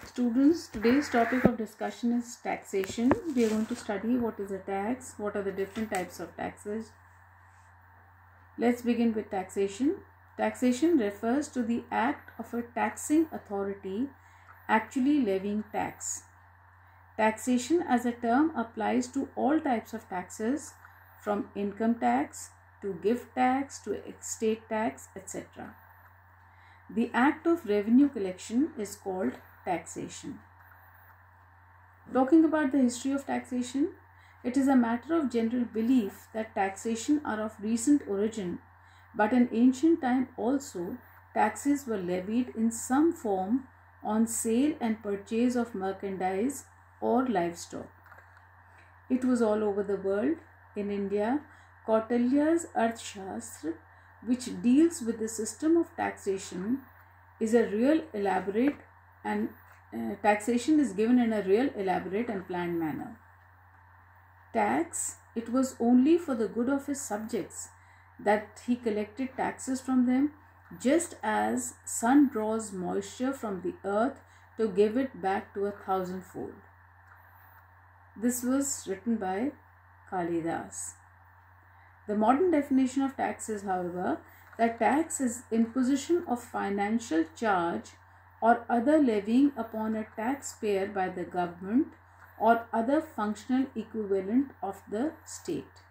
Students, today's topic of discussion is taxation. We are going to study what is a tax, what are the different types of taxes. Let's begin with taxation. Taxation refers to the act of a taxing authority actually levying tax. Taxation as a term applies to all types of taxes, from income tax to gift tax to estate tax, etc. The act of revenue collection is called taxation. Talking about the history of taxation, it is a matter of general belief that taxation are of recent origin, but in ancient time also taxes were levied in some form on sale and purchase of merchandise or livestock. It was all over the world. In India, Kautilya's Arthashastra, which deals with the system of taxation, is a real elaborate and taxation is given in a real elaborate and planned manner. Tax, it was only for the good of his subjects that he collected taxes from them, just as sun draws moisture from the earth to give it back to 1,000-fold. This was written by Kalidas. The modern definition of tax is, however, that tax is imposition of financial charge or other levying upon a taxpayer by the government or other functional equivalent of the state.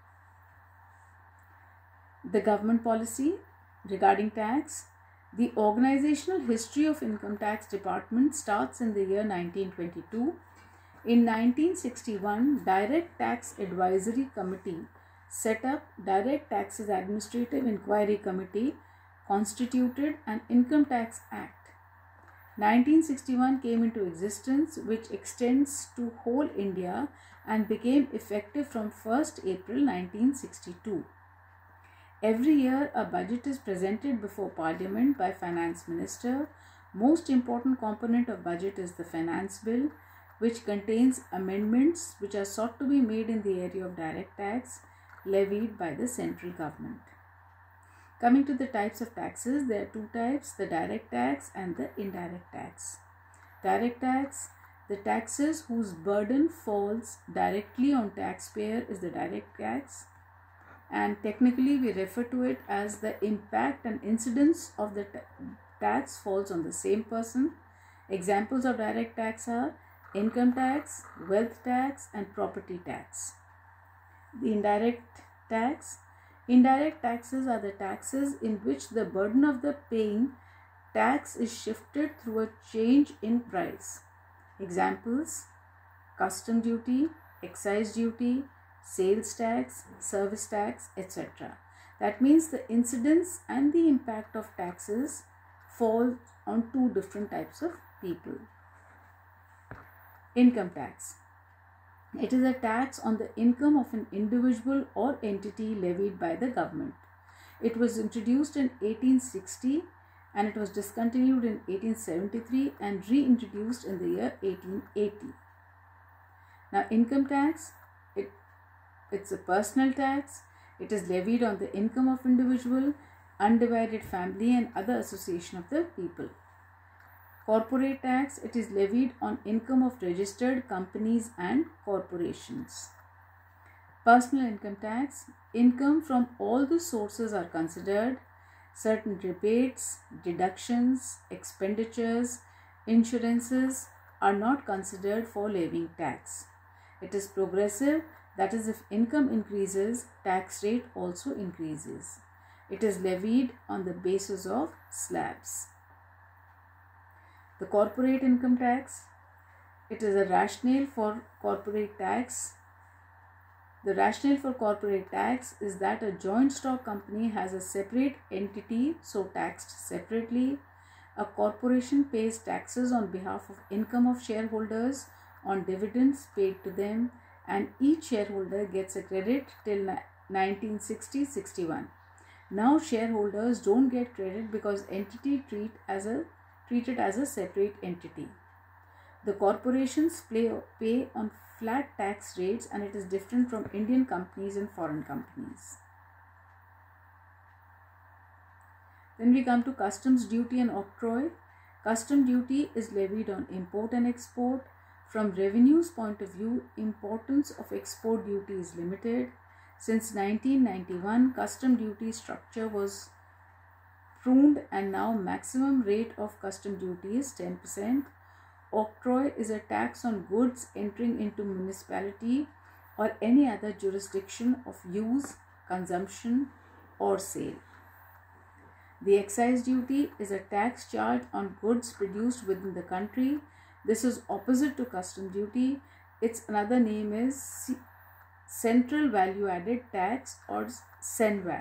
The government policy regarding tax. The organizational history of Income Tax Department starts in the year 1922. In 1961, Direct Tax Advisory Committee set up Direct Taxes Administrative Inquiry Committee, constituted an Income Tax Act. 1961 came into existence, which extends to whole India and became effective from 1st April 1962. Every year a budget is presented before Parliament by Finance Minister. Most important component of budget is the Finance Bill, which contains amendments which are sought to be made in the area of direct tax levied by the central government. Coming to the types of taxes, there are two types, the direct tax and the indirect tax. Direct tax, the taxes whose burden falls directly on taxpayer is the direct tax, and technically we refer to it as the impact and incidence of the tax falls on the same person. Examples of direct tax are income tax, wealth tax and property tax. The indirect tax. Indirect taxes are the taxes in which the burden of the paying tax is shifted through a change in price. Examples: custom duty, excise duty, sales tax, service tax, etc. That means the incidence and the impact of taxes fall on two different types of people. Income tax. It is a tax on the income of an individual or entity levied by the government. It was introduced in 1860 and it was discontinued in 1873 and reintroduced in the year 1880. Now, income tax, it's a personal tax. It is levied on the income of individual, undivided family and other association of the people. Corporate tax, it is levied on income of registered companies and corporations. Personal income tax, income from all the sources are considered. Certain rebates, deductions, expenditures, insurances are not considered for levying tax. It is progressive, that is, if income increases, tax rate also increases. It is levied on the basis of slabs. The corporate income tax, it is a rationale for corporate tax. The rationale for corporate tax is that a joint stock company has a separate entity, so taxed separately. A corporation pays taxes on behalf of income of shareholders on dividends paid to them, and each shareholder gets a credit till 1960-61. Now shareholders don't get credit because entity treated as a separate entity. The corporations pay on flat tax rates and it is different from Indian companies and foreign companies. Then we come to customs duty and octroi. Custom duty is levied on import and export. From revenue's point of view, importance of export duty is limited. Since 1991, custom duty structure was pruned and now maximum rate of custom duty is 10%. Octroi is a tax on goods entering into municipality or any other jurisdiction of use, consumption or sale. The excise duty is a tax charged on goods produced within the country. This is opposite to custom duty. Its another name is Central Value Added Tax or CENVAT.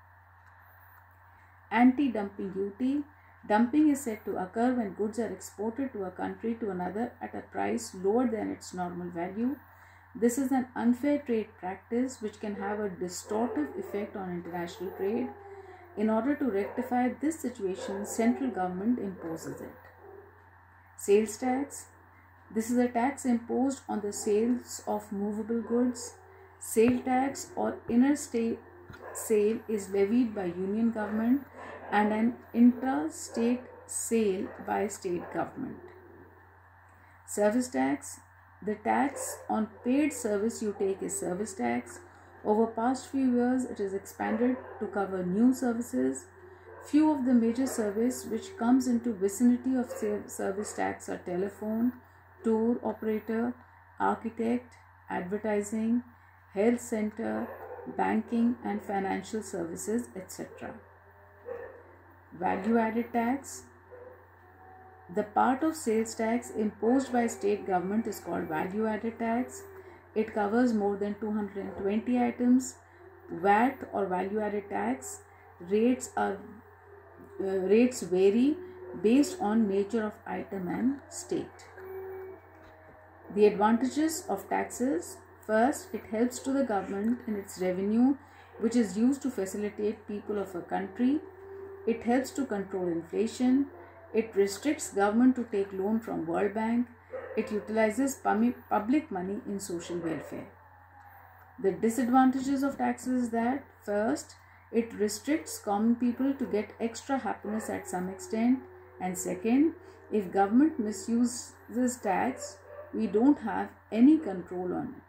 Anti-dumping duty. Dumping is said to occur when goods are exported to a country to another at a price lower than its normal value. This is an unfair trade practice which can have a distortive effect on international trade. In order to rectify this situation, central government imposes it. Sales tax. This is a tax imposed on the sales of movable goods. Sale tax or interstate sale is levied by union government and an intra-state sale by state government. Service tax. The tax on paid service you take is service tax. Over past few years, it is expanded to cover new services. Few of the major service which comes into vicinity of service tax are telephone, tour operator, architect, advertising, health center, banking and financial services, etc. Value added tax. The part of sales tax imposed by state government is called value added tax. It covers more than 220 items. VAT or value added tax rates vary based on nature of item and state. The advantages of taxes. First, it helps to the government in its revenue, which is used to facilitate people of a country. It helps to control inflation. It restricts government to take loan from World Bank. It utilizes public money in social welfare. The disadvantages of taxes is that first, it restricts common people to get extra happiness at some extent, and second, if government misuses tax, we don't have any control on it.